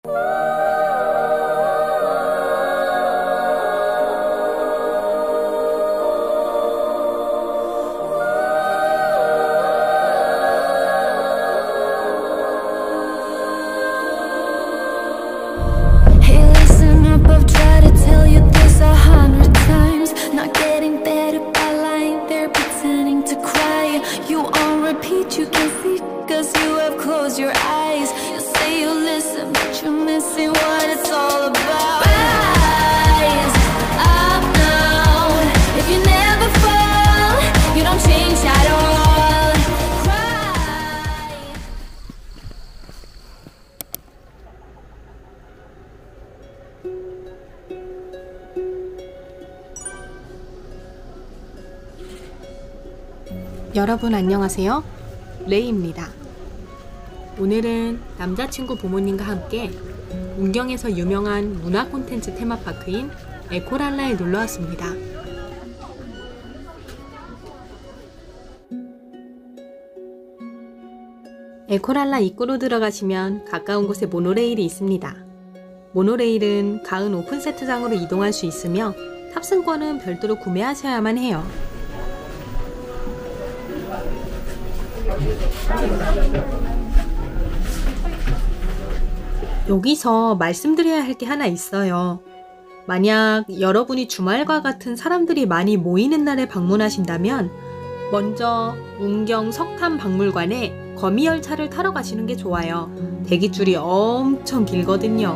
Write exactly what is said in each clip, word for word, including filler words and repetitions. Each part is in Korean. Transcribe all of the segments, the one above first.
여러분 안녕하세요. 레이입니다. 오늘은 남자친구 부모님과 함께 문경에서 유명한 문화 콘텐츠 테마파크인 에코랄라에 놀러왔습니다. 에코랄라 입구로 들어가시면 가까운 곳에 모노레일이 있습니다. 모노레일은 가은 오픈 세트장으로 이동할 수 있으며 탑승권은 별도로 구매하셔야만 해요. 여기서 말씀드려야 할 게 하나 있어요. 만약 여러분이 주말과 같은 사람들이 많이 모이는 날에 방문하신다면 먼저 문경 석탄박물관에 거미열차를 타러 가시는 게 좋아요. 대기줄이 엄청 길거든요.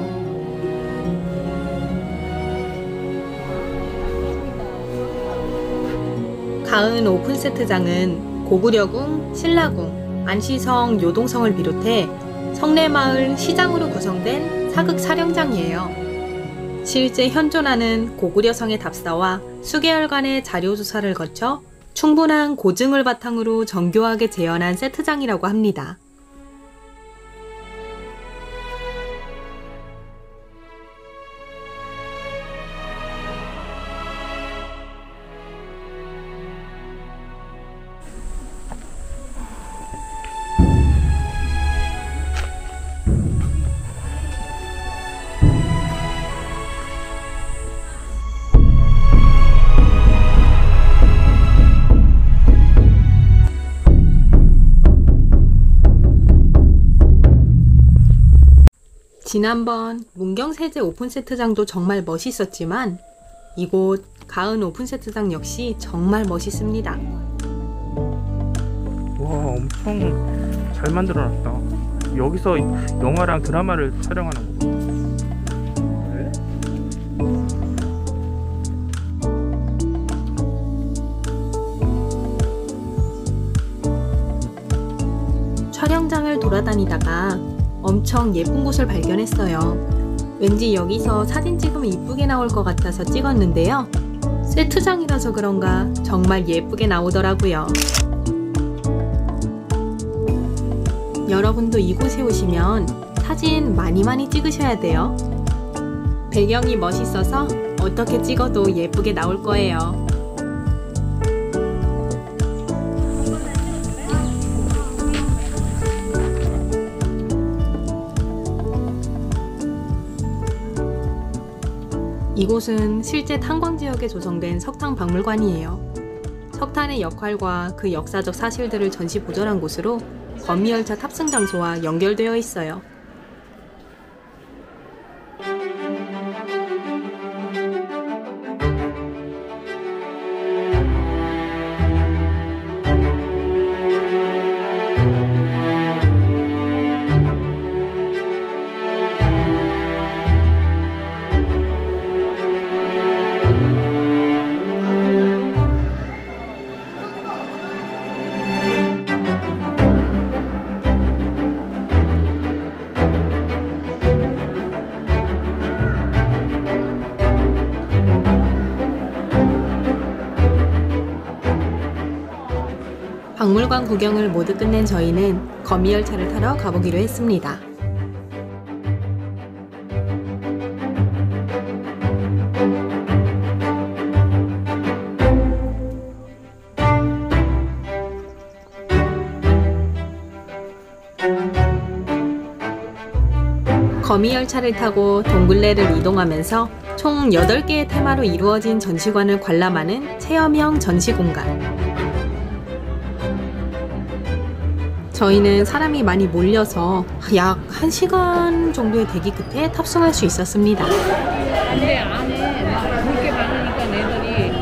가은 오픈 세트장은 고구려궁, 신라궁, 안시성, 요동성을 비롯해 성내마을 시장으로 구성된 사극 촬영장이에요. 실제 현존하는 고구려성의 답사와 수계열관의 자료조사를 거쳐 충분한 고증을 바탕으로 정교하게 재현한 세트장이라고 합니다. 지난번 문경세제 오픈세트장도 정말 멋있었지만 이곳 가은 오픈세트장 역시 정말 멋있습니다. 와, 엄청 잘 만들어놨다. 여기서 영화랑 드라마를 촬영하는 거구나. 촬영장을 돌아다니다가 엄청 예쁜 곳을 발견했어요. 왠지 여기서 사진 찍으면 이쁘게 나올 것 같아서 찍었는데요. 세트장이라서 그런가 정말 예쁘게 나오더라고요. 여러분도 이곳에 오시면 사진 많이 많이 찍으셔야 돼요. 배경이 멋있어서 어떻게 찍어도 예쁘게 나올 거예요. 이곳은 실제 탄광지역에 조성된 석탄박물관이에요. 석탄의 역할과 그 역사적 사실들을 전시 보존한 곳으로 거미열차 탑승 장소와 연결되어 있어요. 박물관 구경을 모두 끝낸 저희는 거미열차를 타러 가보기로 했습니다. 거미열차를 타고 동굴내를 이동하면서 총 여덟 개의 테마로 이루어진 전시관을 관람하는 체험형 전시공간. 저희는 사람이 많이 몰려서 약 한 시간 정도의 대기 끝에 탑승할 수 있었습니다. 근데 안에 막 그렇게 많으니까 애들이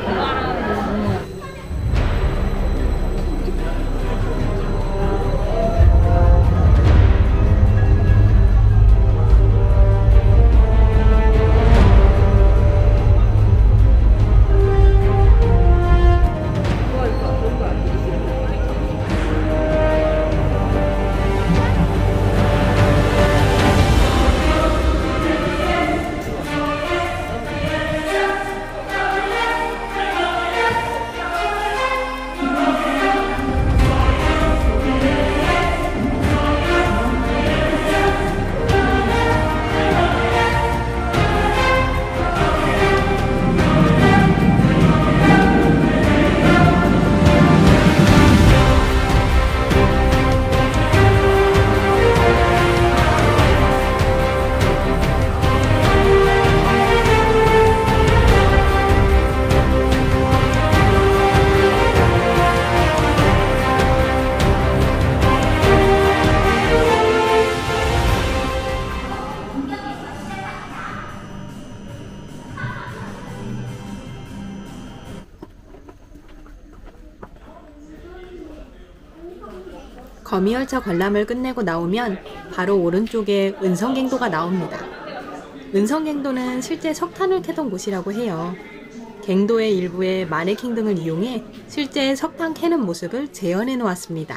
거미열차 관람을 끝내고 나오면 바로 오른쪽에 은성갱도가 나옵니다. 은성갱도는 실제 석탄을 캐던 곳이라고 해요. 갱도의 일부에 마네킹 등을 이용해 실제 석탄 캐는 모습을 재현해 놓았습니다.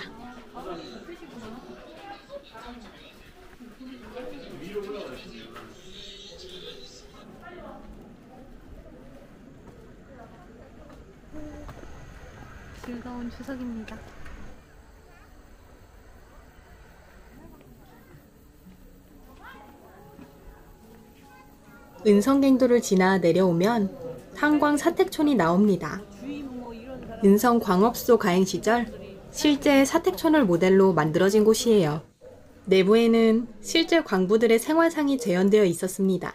즐거운 추석입니다. 은성갱도를 지나 내려오면 탄광 사택촌이 나옵니다. 은성광업소 가행 시절 실제 사택촌을 모델로 만들어진 곳이에요. 내부에는 실제 광부들의 생활상이 재현되어 있었습니다.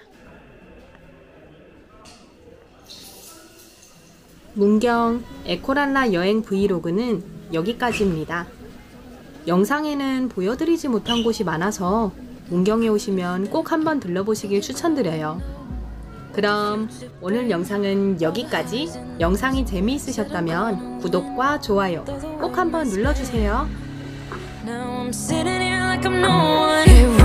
문경 에코랄라 여행 브이로그는 여기까지입니다. 영상에는 보여드리지 못한 곳이 많아서 문경에 오시면 꼭 한번 들러보시길 추천드려요. 그럼 오늘 영상은 여기까지. 영상이 재미있으셨다면 구독과 좋아요 꼭 한번 눌러주세요. Now I'm sitting here like I'm no one.